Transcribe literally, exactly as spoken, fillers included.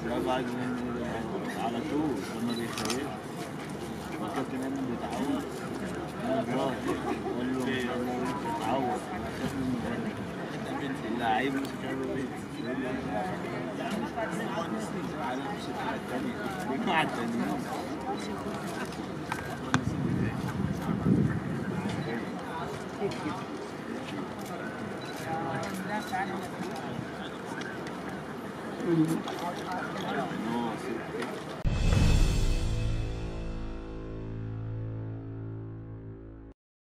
لا بعد على طول لما بيخيل الكابتن ايمن بيتعور مرات قال له اتعور على اساس انه اللعيب مش كانوا ايه على نفس الحاجه الثانيه مع التانيين No, sí.